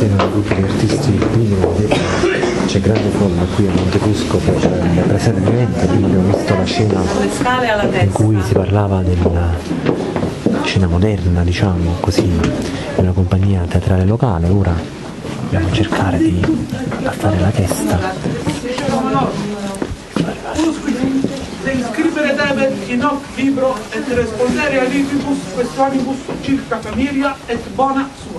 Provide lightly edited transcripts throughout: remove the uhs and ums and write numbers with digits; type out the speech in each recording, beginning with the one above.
insieme a tutti gli artisti qui c'è grande folla qui a Montefusco per le presepe viventi. Prima abbiamo visto la scena in cui si parlava della scena moderna, diciamo così, di una compagnia teatrale locale. Ora dobbiamo cercare di alzare la testa. Scrivere debet in hoc libro et respondere alibibus questionibus circa familia et bona sua.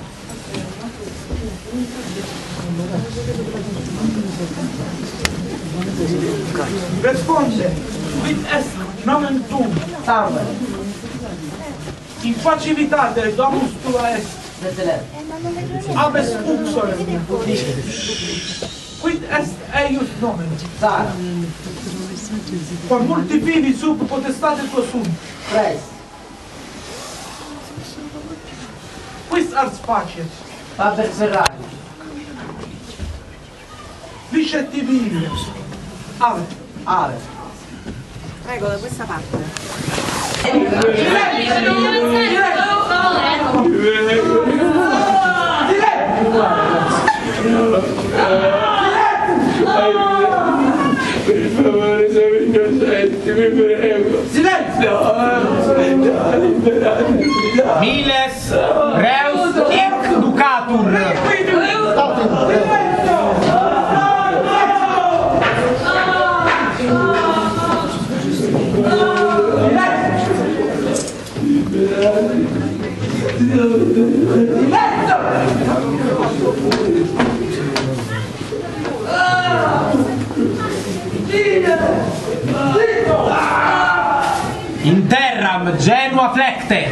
Responde, quid est nomen tuum? Salve. In facilitate domus tua est. Abes uxorem. Quid est eius nomen? Sara. Quam multi fili sub potestate tua sunt. Res. Quis ars facies? Faber Ferrari. Licet tibilia. Ave. Ave. Prego, da questa parte. Per favore, siamo innocenti, vi prego. Silenzio! Liberatemi. Miles Reus hic ducatur. Interram Genua flecte.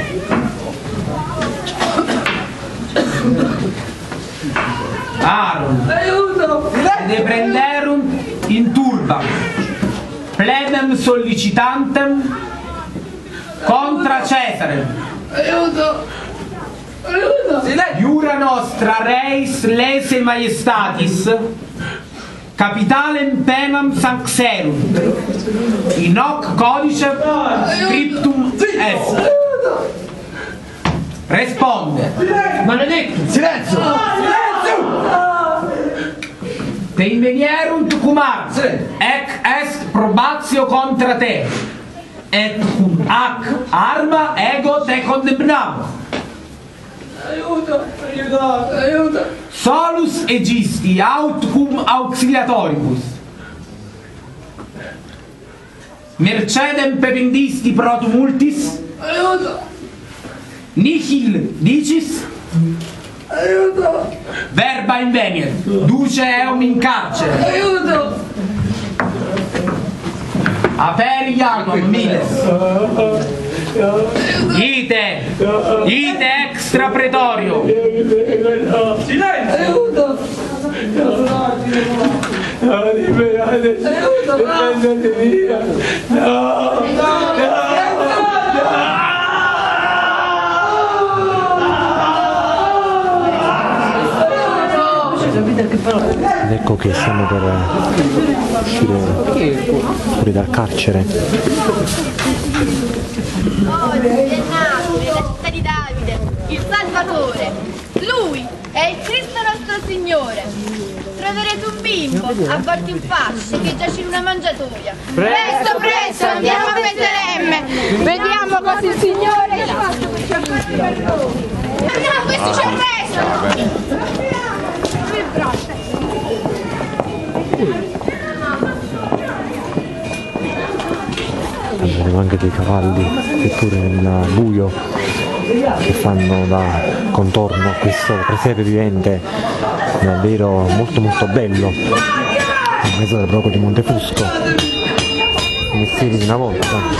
Aaron de prenderum in turba pledem sollicitantem contra Cesarem. Iura nostra reis lese majestatis capitalem penam sanxerum in hoc codice scriptum est. Responde. Maledetto. Silenzio. Te invenierunt cumar ec est probatio contra te et cum ac arma ego te condemnamo. Aiuto. Solus egisti aut cum auxiliatoribus mercedem pependisti pro tumultis. Nihil dicis. Verba inveniet duce eum in carcere. Aperi Iacom Miles. Ite extra pretorio. Silenzio! No, liberatemi. Prendete via. No. Ed ecco che stiamo per uscire fuori dal carcere. Oggi è nato nella città di Davide il Salvatore. Lui è il Cristo nostro Signore. Troverete un bimbo avvolto in fasce che giace in una mangiatoia. Presto, andiamo a Betlemme. Vediamo cosa il Signore ha fatto per noi. Questi ci arrestano. Abbiamo anche dei cavalli che pure nel buio che fanno da contorno a questo presepe vivente davvero molto bello in mezzo al Broco di Montefusco. I mestieri di una volta.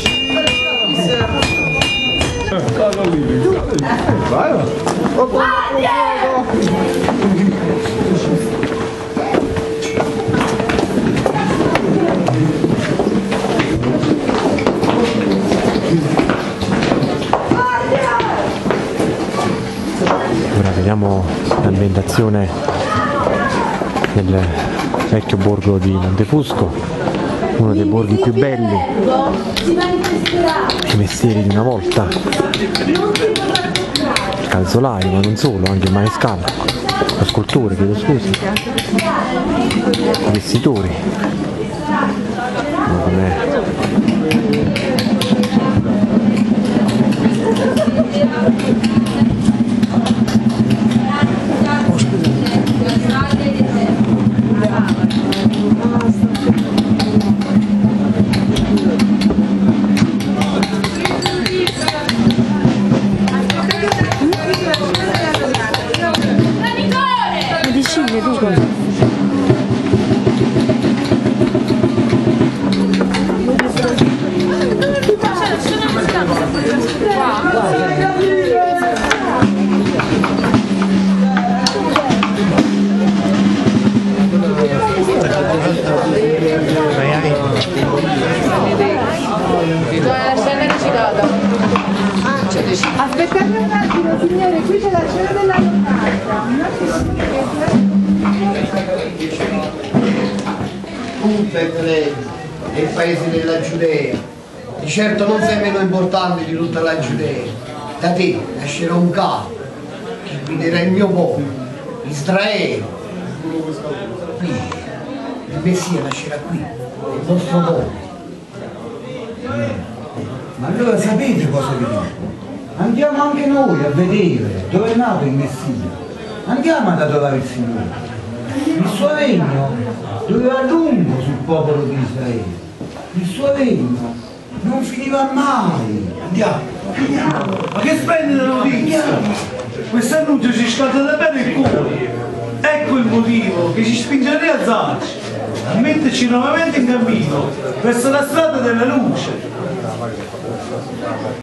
Ora vediamo l'ambientazione del vecchio borgo di Montefusco, uno dei borghi più belli, i mestieri di una volta, il calzolaio, ma non solo, anche il manescalco. scultore, chiedo scusa, vestitori. Aspettate un attimo, signore, qui c'è la cena della Tu, Betlemme, è il paese della Giudea. Di certo non sei meno importante di tutta la Giudea. Da te nascerà un capo che guiderà il mio popolo, Israele. Qui, il Messia nascerà qui, nel nostro popolo. Ma allora sapete cosa vi dico? Andiamo anche noi a vedere dove è nato il Messia. Andiamo ad adorare il Signore. Il suo regno durerà a lungo sul popolo di Israele. Il suo regno non finirà mai. Andiamo. Ma che splendida notizia! Questo annuncio ci scalda davvero il cuore. Ecco il motivo che ci spinge a rialzarci, a metterci nuovamente in cammino verso la strada della luce.